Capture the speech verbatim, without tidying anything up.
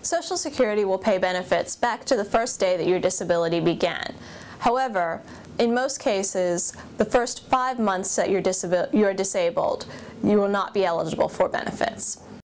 Social Security will pay benefits back to the first day that your disability began. However, in most cases, the first five months that you're, disabil- you're disabled, you will not be eligible for benefits.